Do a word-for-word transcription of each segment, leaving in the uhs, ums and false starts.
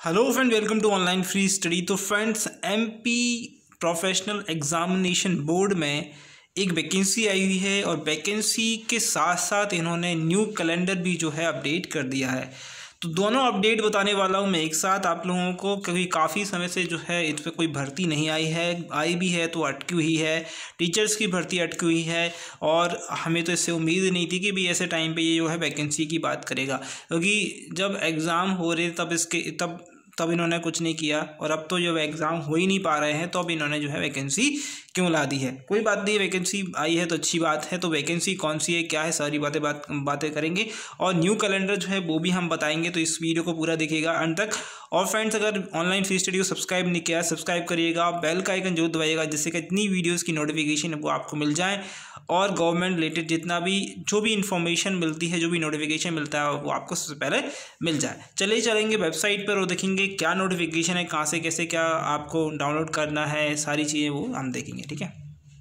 Hello friend, welcome to online free study. तो friends, MP professional examination board में एक vacancy आई हुई है और वैकेंसी के साथ साथ इन्होंने न्यू कैलेंडर भी जो है अपडेट कर दिया है। तो दोनों अपडेट बताने वाला हूँ मैं एक साथ आप लोगों को, क्योंकि काफ़ी समय से जो है इस पर कोई भर्ती नहीं आई है, आई भी है तो अटकी हुई है। टीचर्स की भर्ती अटकी हुई है और हमें तो इससे उम्मीद नहीं थी कि भी ऐसे टाइम पे ये जो है वैकेंसी की बात करेगा, क्योंकि जब एग्ज़ाम हो रहे तब इसके तब तब इन्होंने कुछ नहीं किया और अब तो जब एग्ज़ाम हो ही नहीं पा रहे हैं तो अब इन्होंने जो है वैकेंसी क्यों ला दी है। कोई बात नहीं, वैकेंसी आई है तो अच्छी बात है। तो वैकेंसी कौन सी है, क्या है, सारी बातें बात बातें करेंगे और न्यू कैलेंडर जो है वो भी हम बताएंगे। तो इस वीडियो को पूरा देखिएगा अंत तक। और फ्रेंड्स, अगर ऑनलाइन फ्री स्टडी को सब्सक्राइब नहीं किया, सब्सक्राइब करिएगा, बेल का आइकन जरूर दबाइएगा, जिससे कि इतनी वीडियोज़ की नोटिफिकेशन है वो आपको मिल जाए और गवर्नमेंट रिलेटेड जितना भी जो भी इन्फॉर्मेशन मिलती है, जो भी नोटिफिकेशन मिलता है वो आपको सबसे पहले मिल जाए। चलिए चलेंगे वेबसाइट पर और देखेंगे क्या नोटिफिकेशन है, कहाँ से कैसे क्या आपको डाउनलोड करना है, सारी चीज़ें वो हम देखेंगे। ठीक है,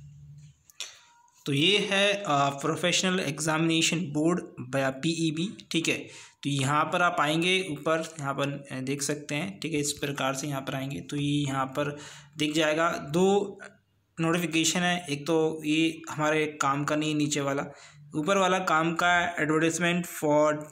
तो ये है प्रोफेशनल एग्जामिनेशन बोर्ड या पीईबी। ठीक है, तो यहाँ पर आप आएंगे, ऊपर यहाँ पर देख सकते हैं। ठीक है, इस प्रकार से यहाँ पर आएंगे तो ये यहाँ पर दिख जाएगा। दो नोटिफिकेशन है, एक तो ये हमारे काम का नहीं, नीचे वाला, ऊपर वाला काम का advertisement for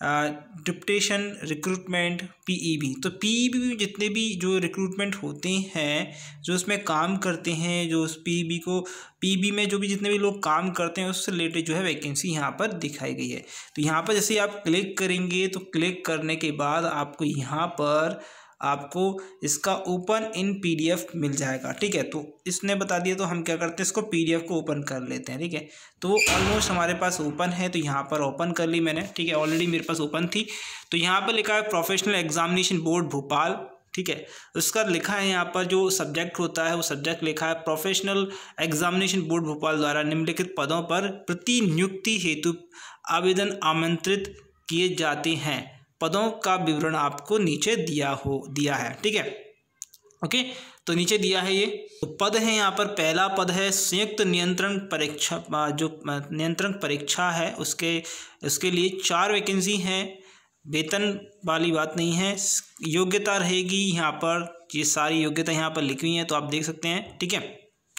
deputation recruitment PEB. तो पीईबी में जितने भी जो रिक्रूटमेंट होते हैं, जो उसमें काम करते हैं, जो उस पीईबी को पीईबी में जो भी जितने भी लोग काम करते हैं उससे रिलेटेड जो है वैकेंसी यहाँ पर दिखाई गई है। तो यहाँ पर जैसे आप क्लिक करेंगे तो क्लिक करने के बाद आपको यहाँ पर आपको इसका ओपन इन पीडीएफ मिल जाएगा। ठीक है, तो इसने बता दिया तो हम क्या करते हैं, इसको पीडीएफ को ओपन कर लेते हैं। ठीक है, तो वो ऑलमोस्ट हमारे पास ओपन है, तो यहाँ पर ओपन कर ली मैंने। ठीक है, ऑलरेडी मेरे पास ओपन थी। तो यहाँ पर लिखा है प्रोफेशनल एग्जामिनेशन बोर्ड भोपाल। ठीक है, उसका लिखा है यहाँ पर जो सब्जेक्ट होता है वो सब्जेक्ट लिखा है प्रोफेशनल एग्जामिनेशन बोर्ड भोपाल द्वारा निम्नलिखित पदों पर प्रतिनियुक्ति हेतु आवेदन आमंत्रित किए जाते हैं। पदों का विवरण आपको नीचे दिया हो दिया है। ठीक है, ओके, तो नीचे दिया है ये तो पद है। यहाँ पर पहला पद है संयुक्त नियंत्रण परीक्षा, जो नियंत्रण परीक्षा है उसके उसके लिए चार वैकेंसी हैं। वेतन वाली बात नहीं है, योग्यता रहेगी यहाँ पर, ये सारी योग्यता यहाँ पर लिखी हुई है तो आप देख सकते हैं। ठीक है,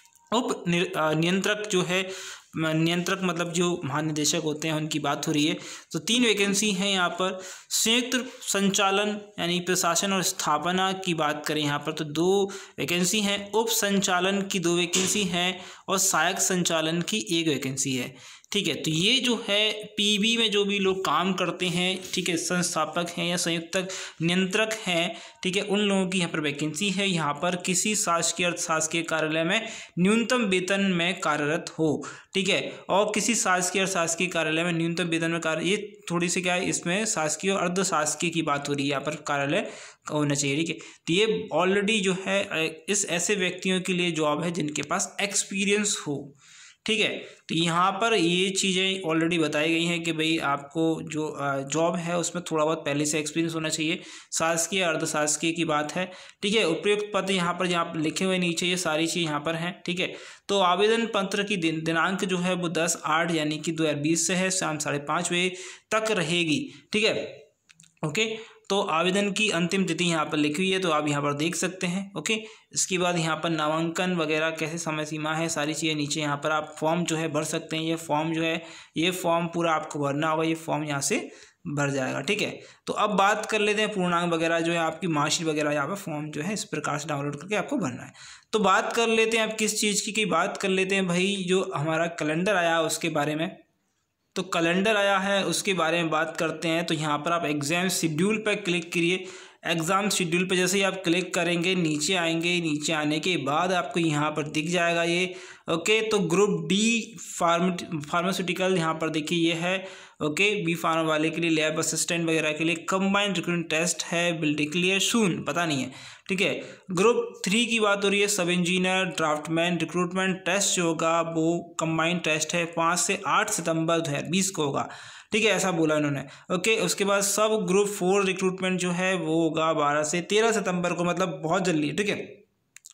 उप नियंत्रक जो है, नियंत्रक मतलब जो महानिदेशक होते हैं उनकी बात हो रही है। तो तीन वैकेंसी हैं यहाँ पर। संयुक्त संचालन यानी प्रशासन और स्थापना की बात करें यहाँ पर तो दो वैकेंसी हैं। उप संचालन की दो वैकेंसी हैं और सहायक संचालन की एक वैकेंसी है। ठीक है, तो ये जो है पीबी में जो भी लोग काम करते हैं, ठीक है, संस्थापक हैं या संयुक्त नियंत्रक हैं, ठीक है, उन लोगों की यहाँ पर वैकेंसी है। यहाँ पर किसी शासकीय अर्थशासकीय कार्यालय में न्यूनतम वेतन में कार्यरत हो। ठीक है, और किसी शासकीय और शासकीय कार्यालय में न्यूनतम वेतन में कार्य, ये थोड़ी सी क्या है, इसमें शासकीय और अर्धशासकीय की बात हो रही है, यहाँ पर कार्यालय होना चाहिए। ठीक है, तो ये ऑलरेडी जो है इस ऐसे व्यक्तियों के लिए जॉब है जिनके पास एक्सपीरियंस हो। ठीक है, तो यहाँ पर ये चीज़ें ऑलरेडी बताई गई हैं कि भाई आपको जो जॉब है उसमें थोड़ा बहुत पहले से एक्सपीरियंस होना चाहिए। शासकीय अर्धशासकीय की बात है। ठीक है, उपयुक्त पद यहाँ पर यहाँ लिखे हुए नीचे ये सारी चीज़ यहाँ पर हैं। ठीक है, तो आवेदन पत्र की दिन दिनांक जो है वो दस आठ यानी कि दो हज़ार बीस से है, शाम साढ़े पाँच बजे तक रहेगी। ठीक है, ओके, तो आवेदन की अंतिम तिथि यहाँ पर लिखी हुई है तो आप यहाँ पर देख सकते हैं। ओके, इसके बाद यहाँ पर नामांकन वगैरह कैसे समय सीमा है, सारी चीज़ें नीचे यहाँ पर आप फॉर्म जो है भर सकते हैं। ये फॉर्म जो है ये फॉर्म पूरा आपको भरना होगा, ये फॉर्म यहाँ से भर जाएगा। ठीक है, तो अब बात कर लेते हैं पूर्णांक वगैरह जो है आपकी मार्कशीट वगैरह, यहाँ पर फॉर्म जो है इस प्रकार से डाउनलोड करके आपको भरना है। तो बात कर लेते हैं आप किस चीज़ की की बात कर लेते हैं भाई, जो हमारा कैलेंडर आया है उसके बारे में। तो कैलेंडर आया है उसके बारे में बात करते हैं। तो यहाँ पर आप एग्ज़ाम शेड्यूल पर क्लिक करिए। एग्ज़ाम शेड्यूल पर जैसे ही आप क्लिक करेंगे नीचे आएंगे, नीचे आने के बाद आपको यहाँ पर दिख जाएगा ये। ओके, तो ग्रुप डी फार्म फार्मास्यूटिकल यहाँ पर देखिए ये है। ओके, बी फार्म वाले के लिए लैब असिस्टेंट वगैरह के लिए कंबाइंड रिक्रूटमेंट टेस्ट है, विल डिक्लेयर सून, पता नहीं है। ठीक है, ग्रुप थ्री की बात हो रही है, सब इंजीनियर ड्राफ्टमैन रिक्रूटमेंट टेस्ट जो होगा वो कंबाइंड टेस्ट है, पाँच से आठ सितंबर दो हज़ार बीस को होगा। ठीक है, ऐसा बोला इन्होंने। ओके, उसके बाद सब ग्रुप फोर रिक्रूटमेंट जो है वो होगा बारह से तेरह सितंबर को, मतलब बहुत जल्दी। ठीक है,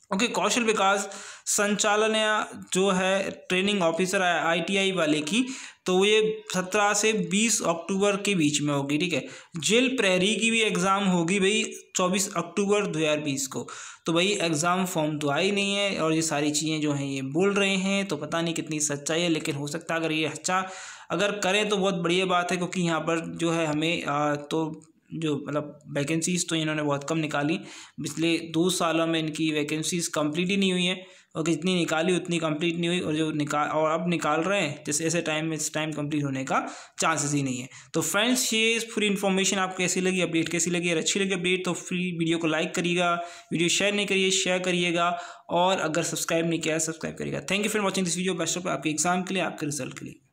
ओके, कौशल विकास संचालनालय जो है ट्रेनिंग ऑफिसर है आईटीआई वाले की, तो ये सत्रह से बीस अक्टूबर के बीच में होगी, ठीक है। जेल प्रहरी की भी एग्ज़ाम होगी भाई चौबीस अक्टूबर दो हज़ार बीस को। तो भाई एग्ज़ाम फॉर्म तो आई नहीं है और ये सारी चीज़ें जो हैं ये बोल रहे हैं, तो पता नहीं कितनी सच्चाई है, लेकिन हो सकता है अगर ये अच्छा अगर करें तो बहुत बढ़िया बात है, क्योंकि यहाँ पर जो है हमें आ, तो जो मतलब वैकेंसीज़ तो इन्होंने बहुत कम निकाली, पिछले दो सालों में इनकी वैकेंसीज़ कंप्लीट ही नहीं हुई हैं, और जितनी निकाली उतनी कंप्लीट नहीं हुई, और जो निकाल और अब निकाल रहे हैं जैसे ऐसे टाइम में इस टाइम कंप्लीट होने का चांसेस ही नहीं है। तो फ्रेंड्स, ये पूरी इन्फॉर्मेशन आपको कैसी लगी, अपडेट कैसी लगी, अगर अच्छी लगी अपडेट तो फ्री वीडियो को लाइक करिएगा, वीडियो शेयर नहीं करिए शेयर करिएगा, और अगर सब्सक्राइब नहीं किया सब्सक्राइब करिएगा। Thank you for watching this video. Best of आपके एग्जाम के लिए, आपके रिजल्ट के लिए।